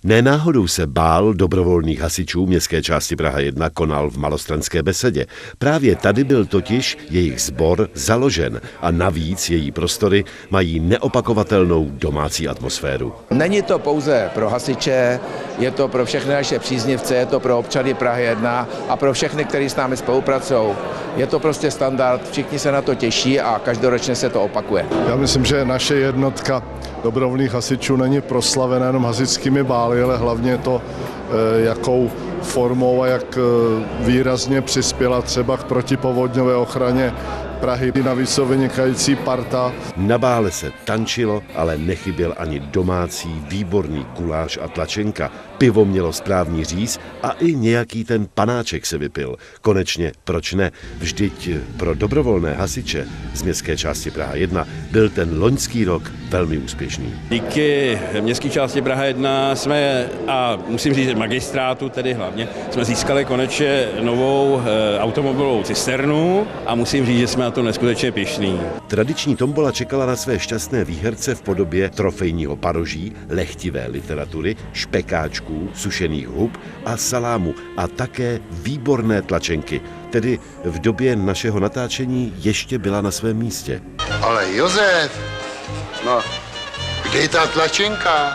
Ne náhodou se bál dobrovolných hasičů městské části Praha 1 konal v Malostranské besedě. Právě tady byl totiž jejich sbor založen a navíc její prostory mají neopakovatelnou domácí atmosféru. Není to pouze pro hasiče, je to pro všechny naše příznivce, je to pro občany Prahy 1 a pro všechny, kteří s námi spolupracují. Je to prostě standard, všichni se na to těší a každoročně se to opakuje. Já myslím, že naše jednotka dobrovolných hasičů není proslavená jenom hasičskými bály, ale hlavně to, jakou formou a jak výrazně přispěla třeba k protipovodňové ochraně Prahy. Navíc jsou vynikající parta. Na bále se tančilo, ale nechyběl ani domácí výborný guláš a tlačenka. Pivo mělo správný říz a i nějaký ten panáček se vypil. Konečně, proč ne? Vždyť pro dobrovolné hasiče z městské části Praha 1 byl ten loňský rok velmi úspěšný. Díky městské části Praha 1 jsme, a musím říct magistrátu tedy hlavně, jsme získali konečně novou automobilovou cisternu a musím říct, že jsme na to neskutečně pyšný. Tradiční tombola čekala na své šťastné výherce v podobě trofejního paroží, lehtivé literatury, špekáčků, sušených hub a salámu a také výborné tlačenky. Tedy v době našeho natáčení ještě byla na svém místě. Ale Josef, no, kde je ta tlačenka?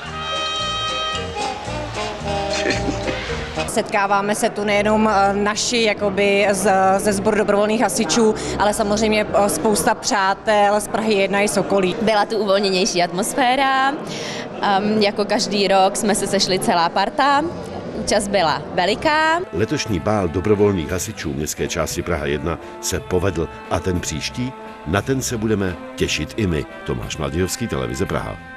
Setkáváme se tu nejenom naši jakoby ze sboru dobrovolných hasičů, ale samozřejmě spousta přátel z Prahy 1 i z okolí. Byla tu uvolněnější atmosféra, jako každý rok jsme se sešli celá parta. Účast byla veliká. Letošní bál dobrovolných hasičů městské části Praha 1 se povedl a ten příští, na ten se budeme těšit i my. Tomáš Matějovský, Televize Praha.